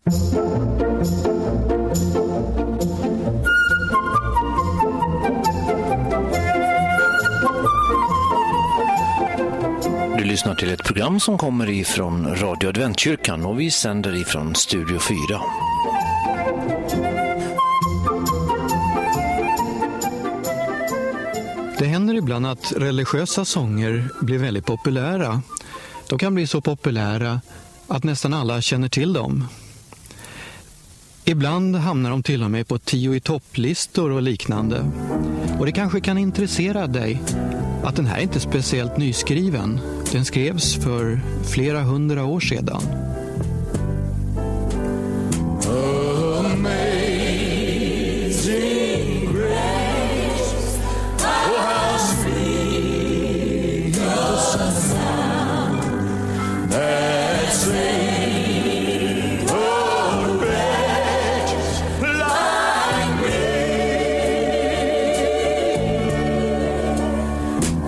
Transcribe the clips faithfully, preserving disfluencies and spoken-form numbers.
Du lyssnar till ett program som kommer ifrån Radio Adventkyrkan och vi sänder ifrån Studio fyra. Det händer ibland att religiösa sånger blir väldigt populära. De kan bli så populära att nästan alla känner till dem. Ibland hamnar de till och med på tio i topplistor och liknande. Och det kanske kan intressera dig att den här inte är speciellt nyskriven. Den skrevs för flera hundra år sedan. Amazing grace, oh how sweet the sound that saved a wretch like me. I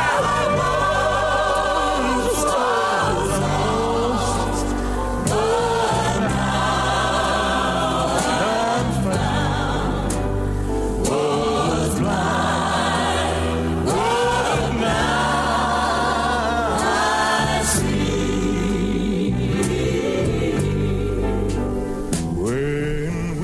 once was lost, but now I'm found. Was blind, but now I see. When we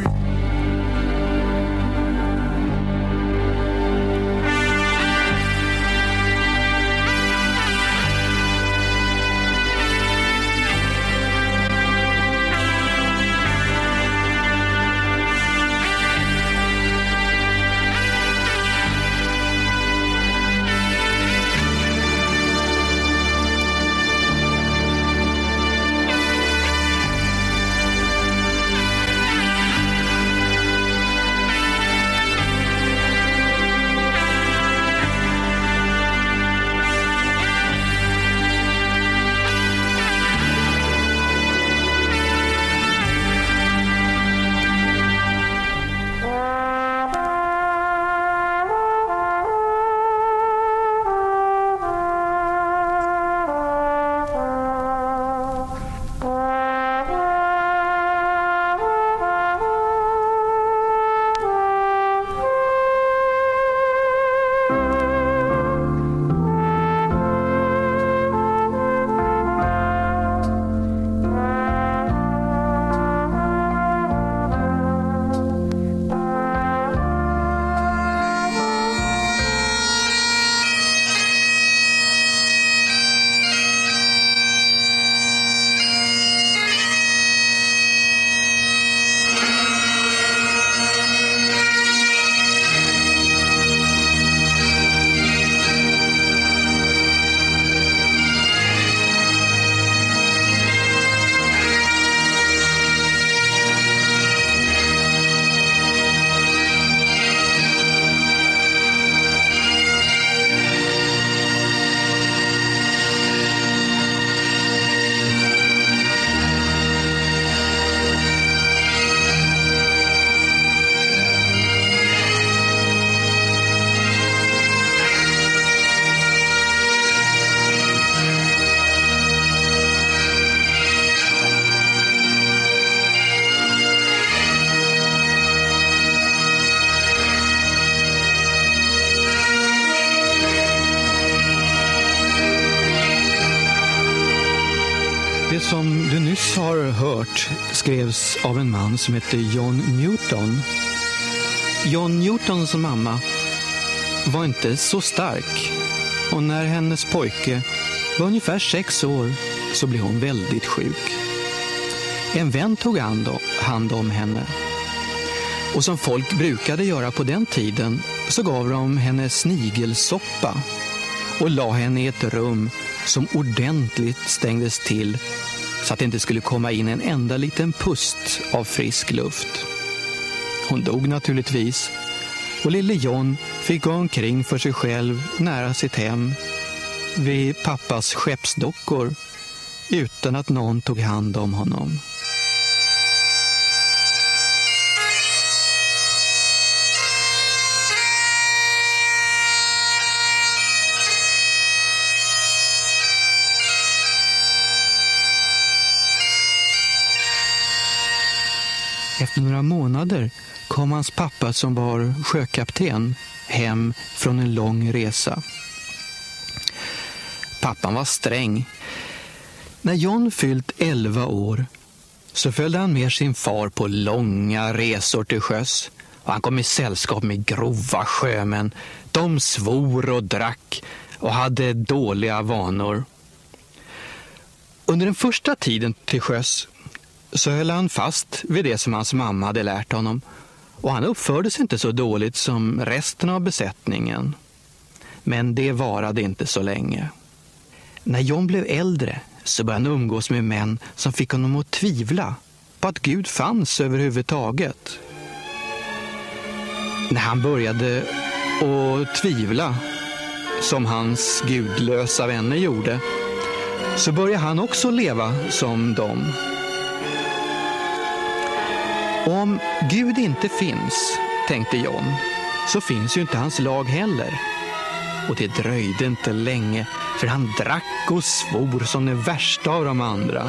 Det som du nyss har hört skrevs av en man som heter John Newton. John Newtons mamma var inte så stark och när hennes pojke var ungefär sex år så blev hon väldigt sjuk. En vän tog hand om henne och som folk brukade göra på den tiden så gav de henne snigelsoppa och la henne i ett rum som ordentligt stängdes till så att det inte skulle komma in en enda liten pust av frisk luft. Hon dog naturligtvis och lille John fick gå omkring för sig själv nära sitt hem vid pappas skeppsdockor utan att någon tog hand om honom. Efter några månader kom hans pappa som var sjökapten hem från en lång resa. Pappan var sträng. När John fyllt elva år så följde han med sin far på långa resor till sjöss. Och han kom i sällskap med grova sjömän. De svor och drack och hade dåliga vanor. Under den första tiden till sjöss så höll han fast vid det som hans mamma hade lärt honom. Och han uppförde sig inte så dåligt som resten av besättningen. Men det varade inte så länge. När John blev äldre så började han umgås med män som fick honom att tvivla på att Gud fanns överhuvudtaget. När han började att tvivla, som hans gudlösa vänner gjorde, så började han också leva som dem. Om Gud inte finns, tänkte John, så finns ju inte hans lag heller. Och det dröjde inte länge, för han drack och svor som den värsta av de andra.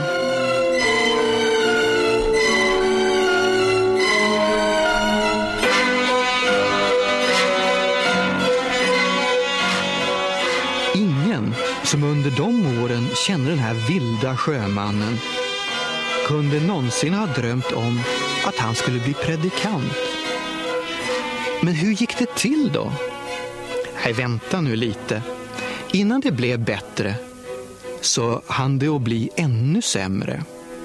Ingen som under de åren kände den här vilda sjömannen kunde någonsin ha drömt om att han skulle bli predikant. Men hur gick det till då? Nej, vänta nu lite. Innan det blev bättre så hann det att bli ännu sämre.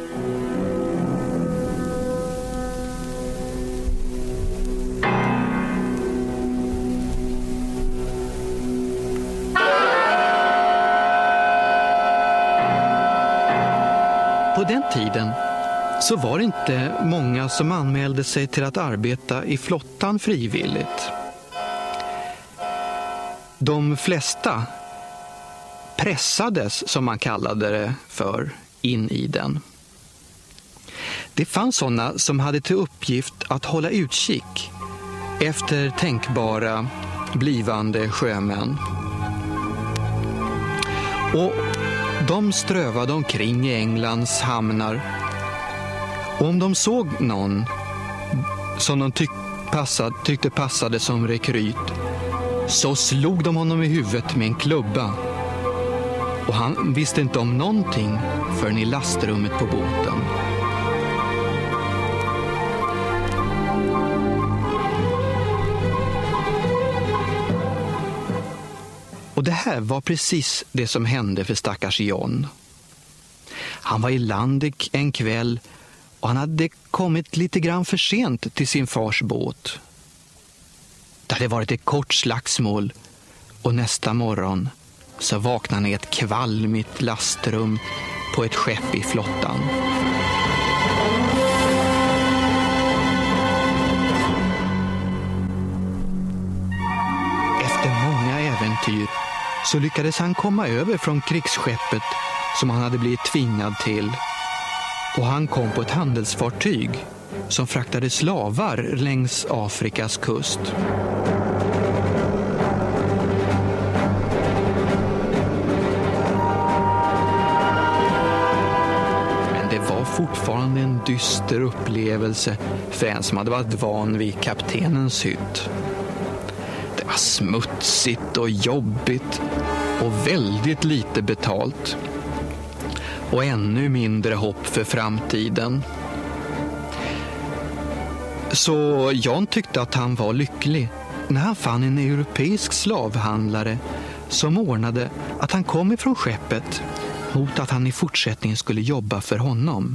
På den tiden så var det inte många som anmälde sig till att arbeta i flottan frivilligt. De flesta pressades, som man kallade det för, in i den. Det fanns sådana som hade till uppgift att hålla utkik efter tänkbara blivande sjömän. Och de strövade omkring i Englands hamnar. Och om de såg någon som de tyck passad, tyckte passade som rekryt, så slog de honom i huvudet med en klubba. Och han visste inte om någonting förrän i lastrummet på båten. Och det här var precis det som hände för stackars John. Han var i land en kväll och han hade kommit lite grann för sent till sin fars båt. Det hade varit ett kort slagsmål och nästa morgon så vaknade han i ett kvalmigt lastrum på ett skepp i flottan. Efter många äventyr så lyckades han komma över från krigsskeppet som han hade blivit tvingad till. Och han kom på ett handelsfartyg som fraktade slavar längs Afrikas kust. Men det var fortfarande en dyster upplevelse för en som hade varit van vid kaptenens hytt. Det var smutsigt och jobbigt och väldigt lite betalt. Och ännu mindre hopp för framtiden. Så John tyckte att han var lycklig när han fann en europeisk slavhandlare som ordnade att han kom ifrån skeppet mot att han i fortsättningen skulle jobba för honom.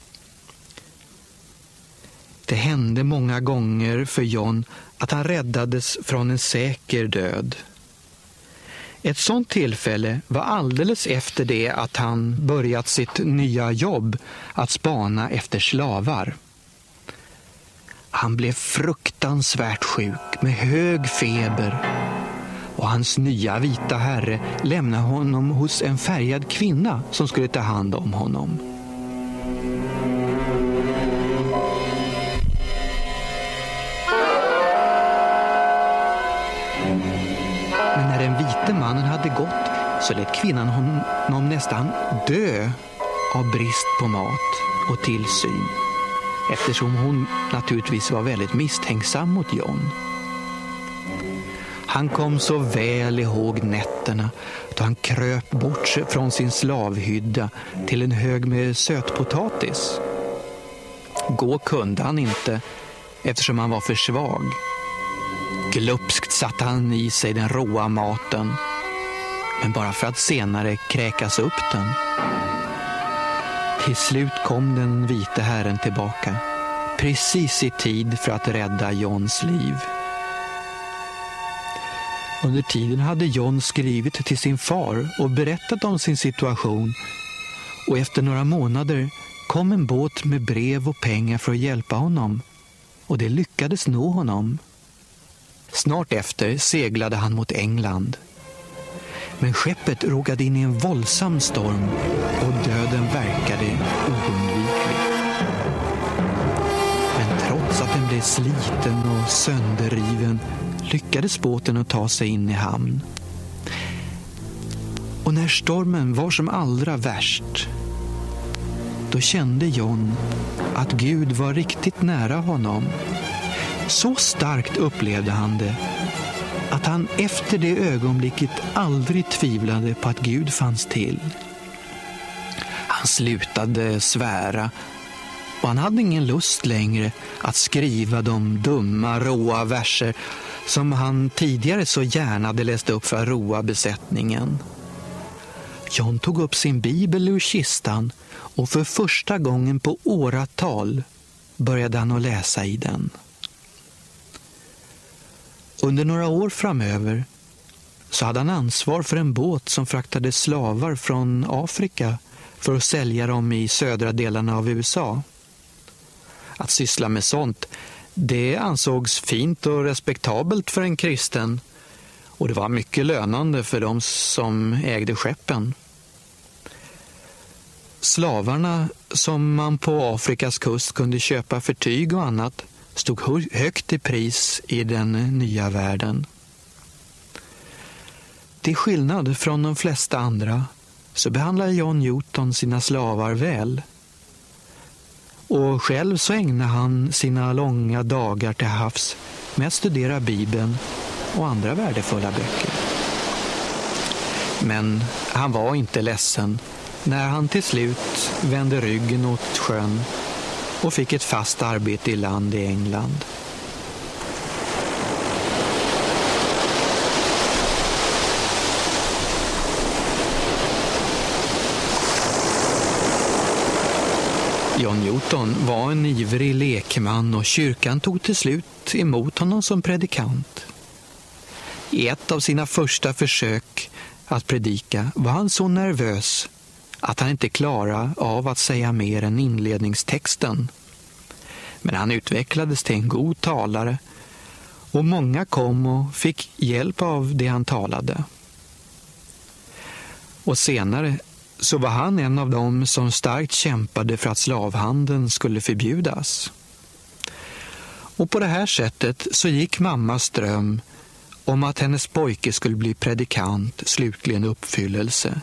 Det hände många gånger för John att han räddades från en säker död. Ett sådant tillfälle var alldeles efter det att han börjat sitt nya jobb att spana efter slavar. Han blev fruktansvärt sjuk med hög feber och hans nya vita herre lämnade honom hos en färgad kvinna som skulle ta hand om honom. Men när den vite mannen hade gått så lät kvinnan honom nästan dö av brist på mat och tillsyn. eftersom hon naturligtvis var väldigt misstänksam mot John. Han kom så väl ihåg nätterna då han kröp bort från sin slavhydda till en hög med sötpotatis. Gå kunde han inte eftersom han var för svag. Glupskt satte han i sig den råa maten, men bara för att senare kräkas upp den. Till slut kom den vite herren tillbaka, precis i tid för att rädda Johns liv. Under tiden hade John skrivit till sin far och berättat om sin situation, och efter några månader kom en båt med brev och pengar för att hjälpa honom, och det lyckades nå honom. Snart efter seglade han mot England. Men skeppet råkade in i en våldsam storm och döden verkade oundviklig. Men trots att den blev sliten och sönderriven lyckades båten att ta sig in i hamn. Och när stormen var som allra värst, då kände John att Gud var riktigt nära honom. Så starkt upplevde han det att han efter det ögonblicket aldrig tvivlade på att Gud fanns till. Han slutade svära, och han hade ingen lust längre att skriva de dumma, råa verser som han tidigare så gärna hade läst upp för att roa besättningen. John tog upp sin bibel ur kistan och för första gången på åratal började han att läsa i den. Under några år framöver så hade han ansvar för en båt som fraktade slavar från Afrika för att sälja dem i södra delarna av U S A. Att syssla med sånt, det ansågs fint och respektabelt för en kristen, och det var mycket lönande för de som ägde skeppen. Slavarna som man på Afrikas kust kunde köpa för tyg och annat stod högt i pris i den nya världen. Till skillnad från de flesta andra så behandlade John Newton sina slavar väl. Och själv så ägnade han sina långa dagar till havs med att studera Bibeln och andra värdefulla böcker. Men han var inte ledsen när han till slut vände ryggen åt sjön och fick ett fast arbete i land i England. John Newton var en ivrig lekman, och kyrkan tog till slut emot honom som predikant. I ett av sina första försök att predika var han så nervös att han inte klarade av att säga mer än inledningstexten. Men han utvecklades till en god talare, och många kom och fick hjälp av det han talade. Och senare så var han en av dem som starkt kämpade för att slavhandeln skulle förbjudas. Och på det här sättet så gick mammas dröm om att hennes pojke skulle bli predikant slutligen uppfyllelse.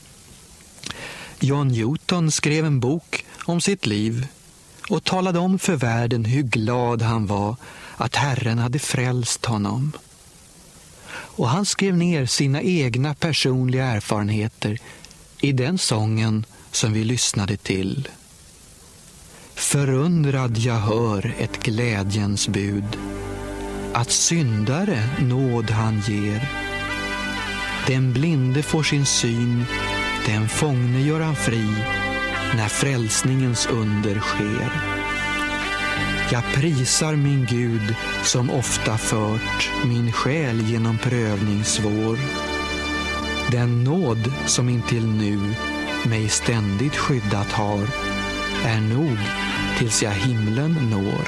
John Newton skrev en bok om sitt liv och talade om för världen hur glad han var att Herren hade frälst honom. Och han skrev ner sina egna personliga erfarenheter i den sången som vi lyssnade till. Förundrad jag hör ett glädjens bud, att syndare nåd han ger. Den blinde får sin syn, den fångne gör han fri, när frälsningens under sker. Jag prisar min Gud som ofta fört min själ genom prövning svår. Den nåd som intill nu mig ständigt skyddat har är nog tills jag himlen når.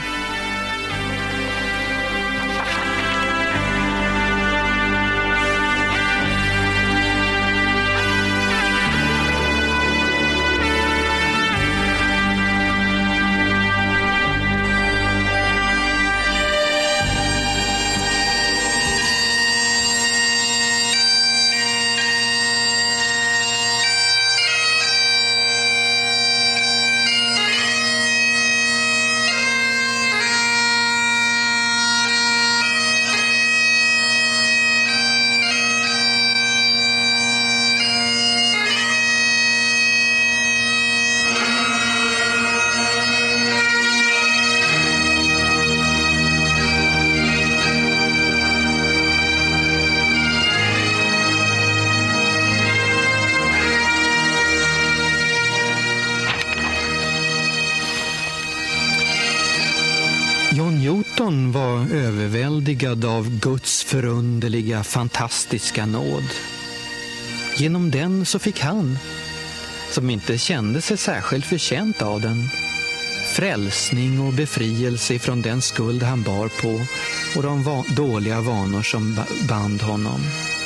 John Newton var överväldigad av Guds förunderliga, fantastiska nåd. Genom den så fick han, som inte kände sig särskilt förtjänt av den, frälsning och befrielse från den skuld han bar på och de va- dåliga vanor som band honom.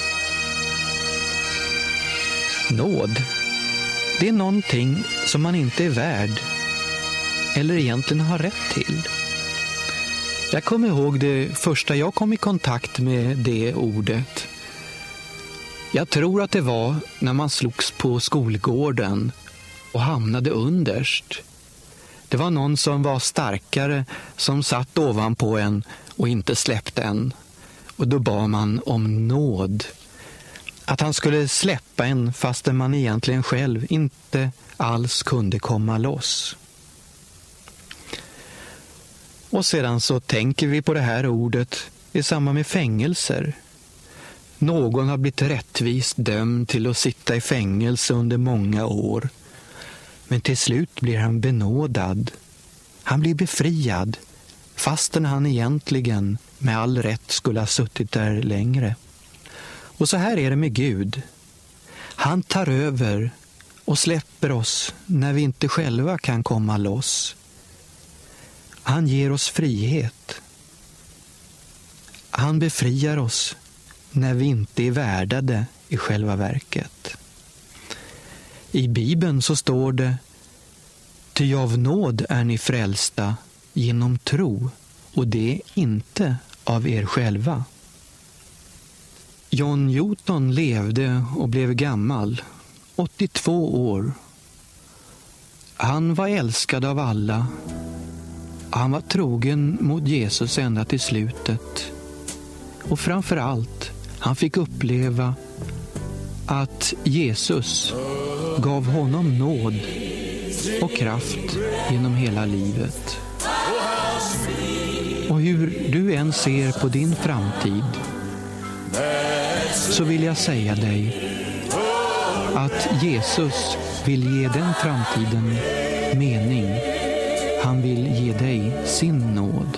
Nåd, det är någonting som man inte är värd eller egentligen har rätt till. Jag kommer ihåg det första jag kom i kontakt med det ordet. Jag tror att det var när man slogs på skolgården och hamnade underst. Det var någon som var starkare som satt ovanpå en och inte släppte en. Och då bad man om nåd. Att han skulle släppa en fastän man egentligen själv inte alls kunde komma loss. Och sedan så tänker vi på det här ordet i samband med fängelser. Någon har blivit rättvist dömd till att sitta i fängelse under många år. Men till slut blir han benådad. Han blir befriad, fastän han egentligen med all rätt skulle ha suttit där längre. Och så här är det med Gud. Han tar över och släpper oss när vi inte själva kan komma loss. Han ger oss frihet. Han befriar oss när vi inte är värdade i själva verket. I Bibeln så står det: ty av nåd är ni frälsta genom tro, och det är inte av er själva. John Newton levde och blev gammal, åttiotvå år. Han var älskad av alla. Han var trogen mot Jesus ända till slutet. Och framför allt, han fick uppleva att Jesus gav honom nåd och kraft genom hela livet. Och hur du än ser på din framtid, så vill jag säga dig att Jesus vill ge den framtiden mening. Han vill ge dig sin nåd.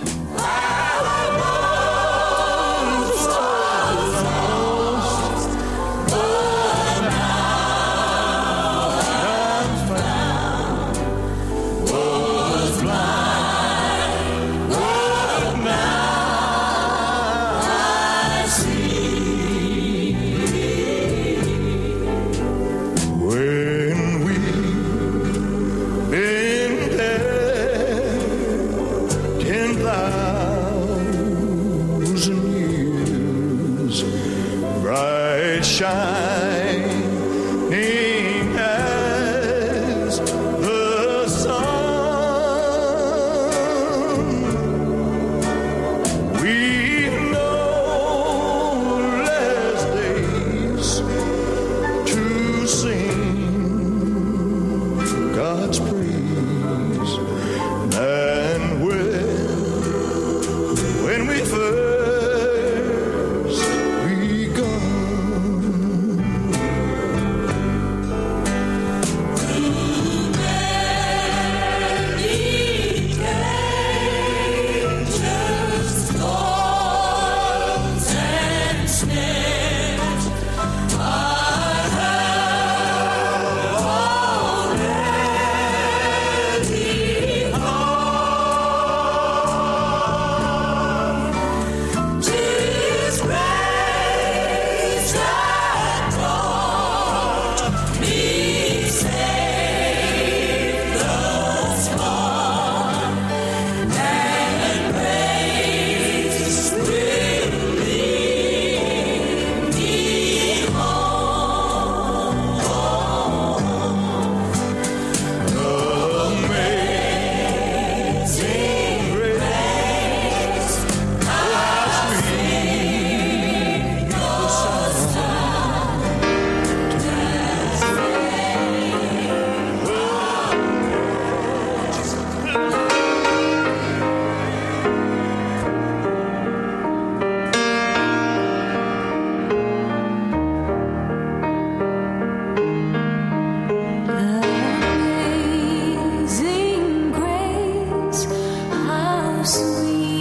Amazing grace, how sweet.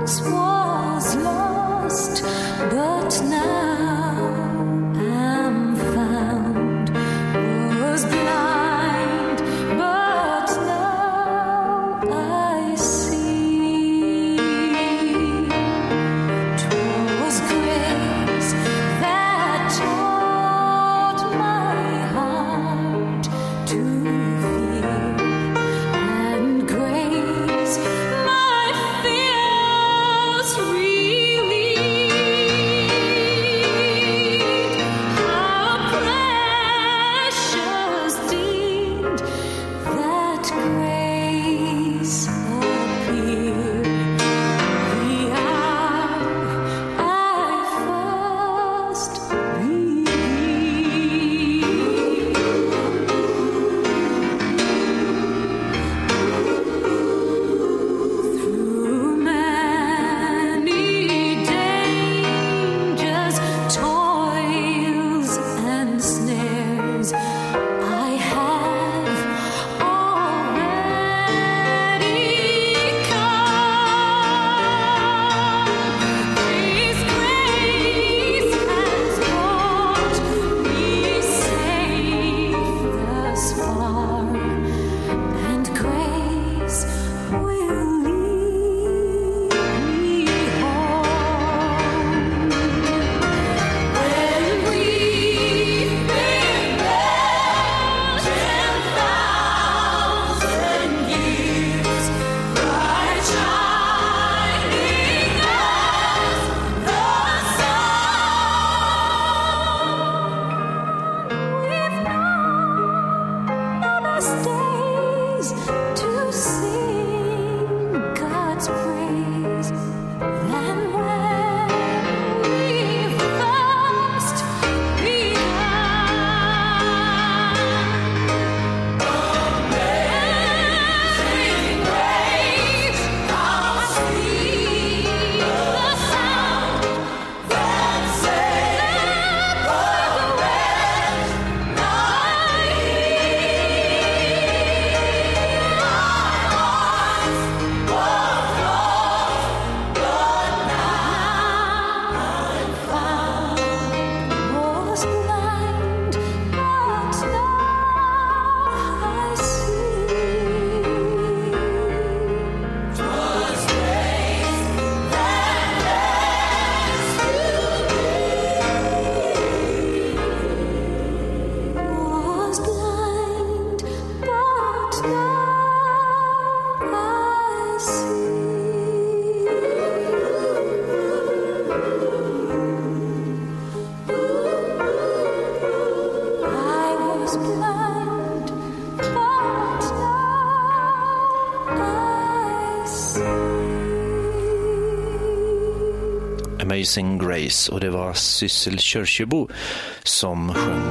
Amazing Grace, och det var Syssel Kyrkjebo som sjöng,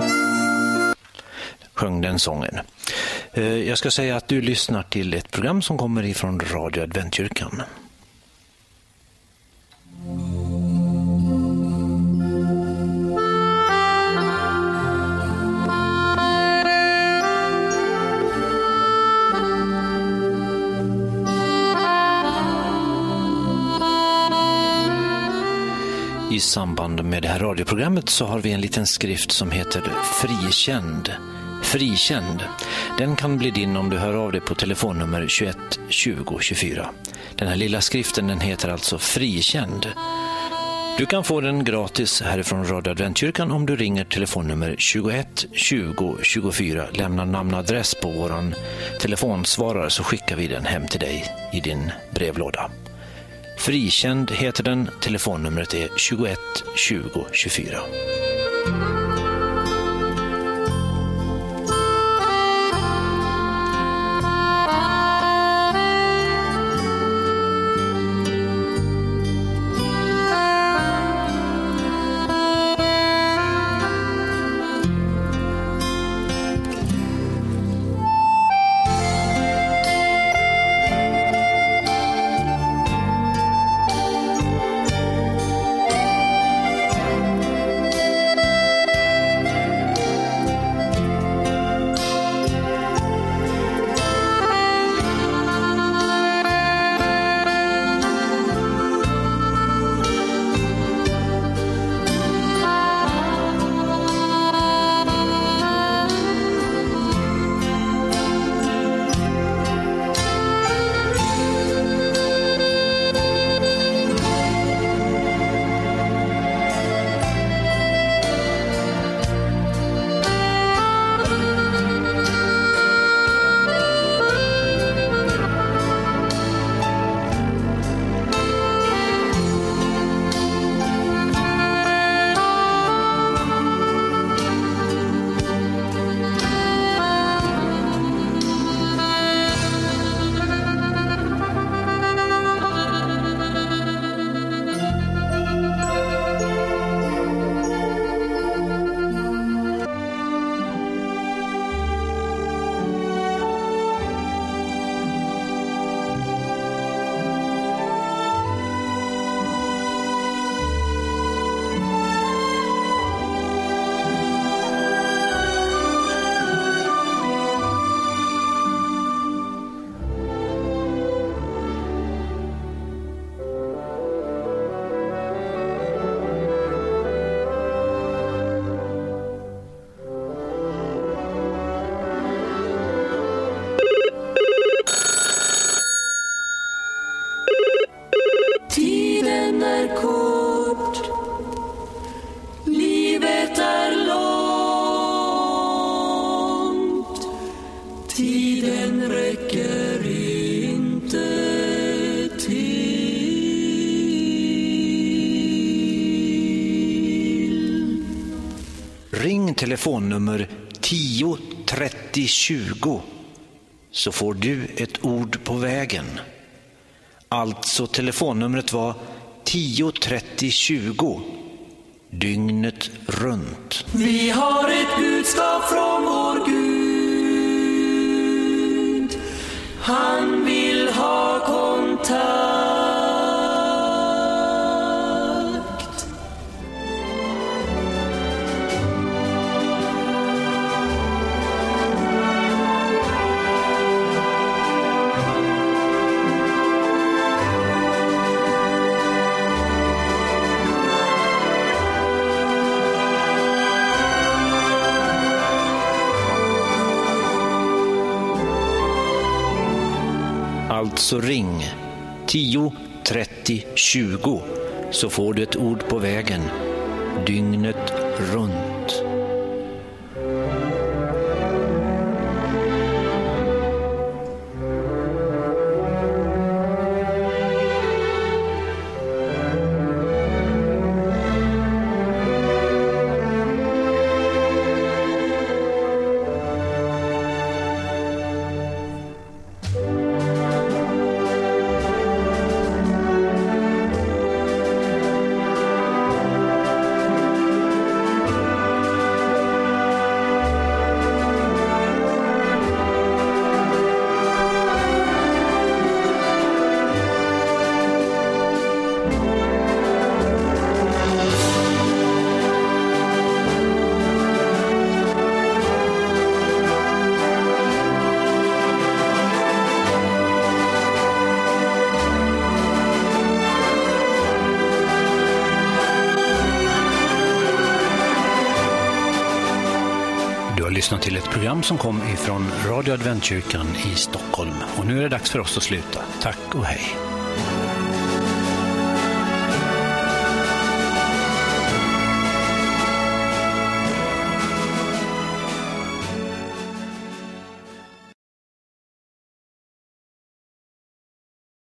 sjöng den sången. Jag ska säga att du lyssnar till ett program som kommer ifrån Radio Adventkyrkan. I samband med det här radioprogrammet så har vi en liten skrift som heter Frikänd. Frikänd. Den kan bli din om du hör av dig på telefonnummer tjugoett tjugo tjugofyra. Den här lilla skriften, den heter alltså Frikänd. Du kan få den gratis härifrån Radio Adventkyrkan om du ringer telefonnummer tjugoett tjugo tjugofyra. Lämna namn och adress på våran telefonsvarare så skickar vi den hem till dig i din brevlåda. Frikänd heter den, telefonnumret är tjugoett tjugo tjugofyra. telefonnummer tio trettio tjugo så får du ett ord på vägen. Alltså telefonnumret var tio trettio tjugo dygnet runt. Vi har ett budskap från vår Gud. Han vill ha kontakt. Alltså ring tio trettio tjugo så får du ett ord på vägen dygnet runt. Lyssna till ett program som kom ifrån Radio Adventkyrkan i Stockholm. Och nu är det dags för oss att sluta. Tack och hej.